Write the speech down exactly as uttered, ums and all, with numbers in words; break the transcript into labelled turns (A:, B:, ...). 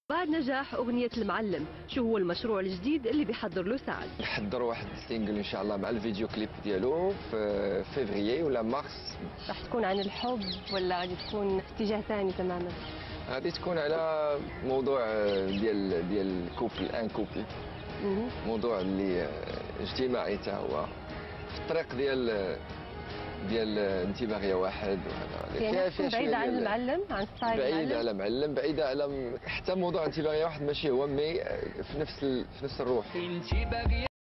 A: بعد نجاح أغنية المعلم، شو هو المشروع الجديد اللي بيحضر له سعد؟
B: نحضر واحد السينجل ان شاء الله مع الفيديو كليب ديالو في فيفريي ولا مارس.
A: راح تكون عن الحب ولا غادي تكون اتجاه ثاني تماما؟
B: غادي تكون على موضوع ديال ديال كوبل ان كوبل، موضوع اللي اجتماعي حتى هو في الطريق ديال ديال انت باغيه واحد، وهذا
A: يعني تكون بعيده عن المعلم، عن ستايل المعلم،
B: بعيده على معلم، بعيده على حتى موضوع انت باغيه واحد ماشي هو، مي في نفس في نفس الروح.